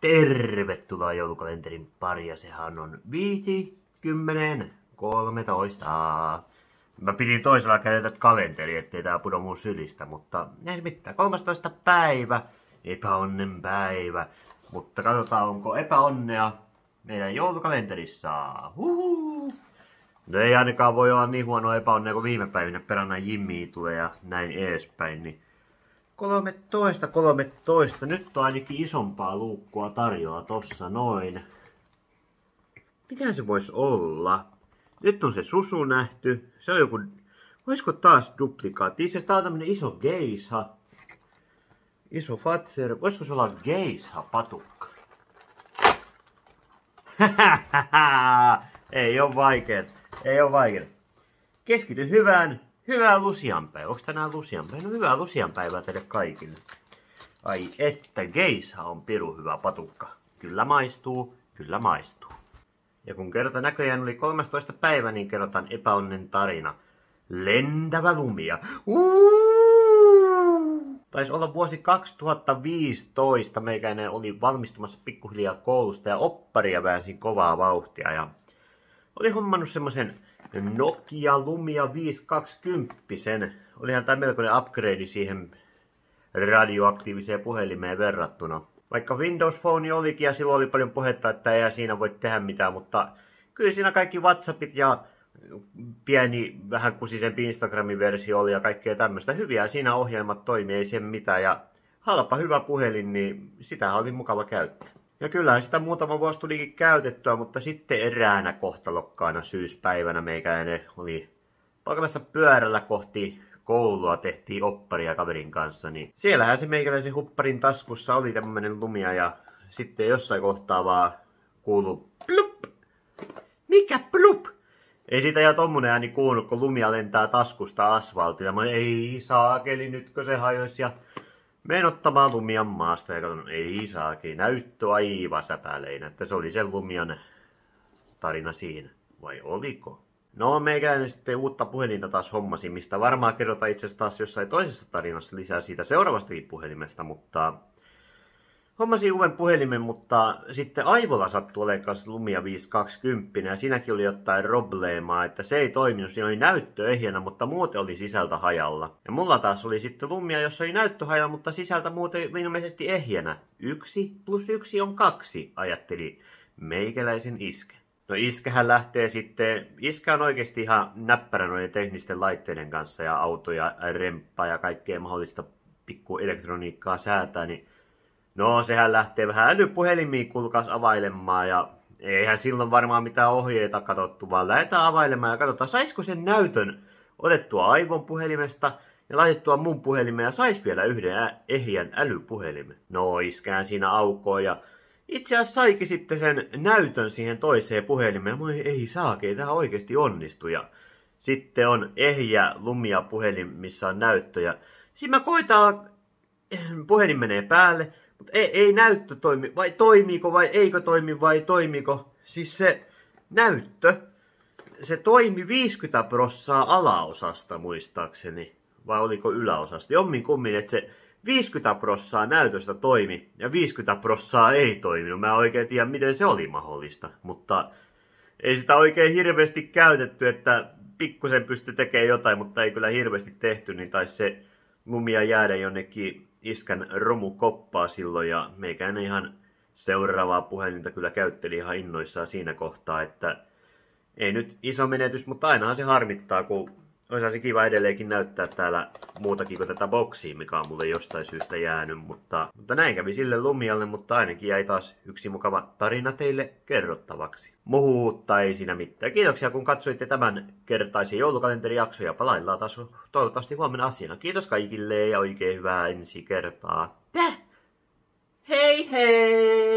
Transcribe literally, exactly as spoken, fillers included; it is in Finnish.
Tervetuloa joulukalenterin pari ja sehän on viisi, kymmenen, kolmetoista. Mä pidin toisella kädellä kalenteri, ettei tää pudo mun sylistä, mutta ei mitään. kolmastoista päivä, epäonnen päivä. Mutta katsotaan onko epäonnea meidän joulukalenterissa. Huhuu. No ei ainakaan voi olla niin huono epäonnea kuin viime päivinä peränä Jimmy tulee ja näin edespäin. Niin kolmetoista, kolmetoista. Nyt on ainakin isompaa luukkua tarjolla tossa noin. Mitähän se voisi olla? Nyt on se susu nähty. Se on joku... Voisiko taas duplikaatti? Itse asiassa tää on tämmönen iso geisha. Iso fatser. Voisiko se olla geisha patukka? Ei oo vaikeet. Ei oo vaikeet. Keskity hyvään. Hyvää Lucianpäivää. Onks tänään Lucianpäivä? No hyvää Lucianpäivää teille kaikille. Ai että, geisha on piru hyvä patukka. Kyllä maistuu, kyllä maistuu. Ja kun kerta näköjään oli kolmastoista päivä, niin kerrotaan epäonnen tarina. Lentävä lumia. Uuu! Taisi olla vuosi kaksituhattaviisitoista. Meikäinen oli valmistumassa pikkuhiljaa koulusta ja opparia väänsin kovaa vauhtia. Ja oli hommannut semmosen Nokia Lumia viisi kaksikymmentä. Olihan tää melkoinen upgrade siihen radioaktiiviseen puhelimeen verrattuna. Vaikka Windows Phone olikin ja silloin oli paljon puhetta, että ei siinä voi tehdä mitään, mutta kyllä siinä kaikki WhatsAppit ja pieni vähän kusisempi Instagramin versio oli ja kaikkea tämmöistä. Hyviä siinä ohjelmat toimii, ei siihen mitään ja halpa hyvä puhelin, niin sitähän oli mukava käyttää. Ja kyllähän sitä muutama vuosi tulikin käytettyä, mutta sitten eräänä kohtalokkaana syyspäivänä meikäinen oli palkamassa pyörällä kohti koulua, tehtiin opparia kaverin kanssa, niin siellähän se meikäläisen hupparin taskussa oli tämmönen lumia ja sitten jossain kohtaa vaan kuului plup. Mikä plup? Ei siitä ja tommonen ääni kuulunut, kun lumia lentää taskusta asfaltilla. Mä olin, ei saakeli, nytkö se hajoisi ja menen ottamaan lumian maasta ja katson, ei saakeli, näyttö aivan säpäleinä, että se oli sen lumian tarina siinä. Vai oliko? No meikäinen sitten uutta puhelinta taas hommasin, mistä varmaan kerrotaan itse asiassa taas jossain toisessa tarinassa lisää siitä seuraavastakin puhelimesta, mutta hommasin uuden puhelimen, mutta sitten Aivolla sattui olemaan kanssa Lumia viisi kaksikymmentä ja siinäkin oli jotain probleemaa, että se ei toiminut, siinä oli näyttö ehjänä, mutta muuten oli sisältä hajalla. Ja mulla taas oli sitten Lumia, jossa oli näyttö hajalla, mutta sisältä muuten ilmeisesti ehjänä. Yksi plus yksi on kaksi, ajatteli meikäläisen iskä. No iskähän lähtee sitten, iskä on oikeasti ihan näppärä noiden teknisten laitteiden kanssa ja autoja, remppaa ja kaikkea mahdollista pikku elektroniikkaa säätää, niin no sehän lähtee vähän älypuhelimiin kulkas availemaan ja eihän silloin varmaan mitään ohjeita katsottu, vaan lähdetään availemaan ja katsotaan saisiko sen näytön otettua Aivon puhelimesta ja laitettua mun puhelimeen ja sais vielä yhden ehjän älypuhelimen. No iskään siinä aukoon ja itse asiassa saikin sitten sen näytön siihen toiseen puhelimeen. Moi ei saakei, tämä oikeasti onnistu. Ja sitten on ehjä Lumia puhelin, missä on näyttö. Ja siinä mä koitaan, puhelin menee päälle, mutta ei, ei näyttö toimi. Vai toimiiko vai eikö toimi vai toimiko? Siis se näyttö, se toimi viisikymmentä prosenttia alaosasta muistaakseni. Vai oliko yläosasta? Jommin kummin, että se viisikymmentä prosenttia näytöstä toimi ja viisikymmentä prosenttia ei toiminut. Mä en oikein tiedä, miten se oli mahdollista, mutta ei sitä oikein hirveästi käytetty, että pikkusen pystyi tekemään jotain, mutta ei kyllä hirveästi tehty, niin taisi se Lumia jäädä jonnekin iskän romukoppaa silloin ja meikään ihan seuraavaa puhelinta kyllä käytteli ihan innoissaan siinä kohtaa, että ei nyt iso menetys, mutta ainahan se harmittaa, kun olisi se kiva edelleenkin näyttää täällä muutakin kuin tätä boksia, mikä on mulle jostain syystä jäänyt, mutta, mutta näin kävi sille Lumialle, mutta ainakin jäi taas yksi mukava tarina teille kerrottavaksi. Mutta ei siinä mitään. Kiitoksia kun katsoitte tämän kertaisen joulukalenterijakson ja palaillaan taas toivottavasti huomenna asiana. Kiitos kaikille ja oikein hyvää ensi kertaa. Täh! Hei hei!